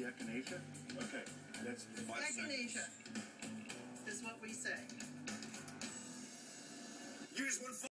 echinacea? Okay, that's Echinacea is what we say. You just want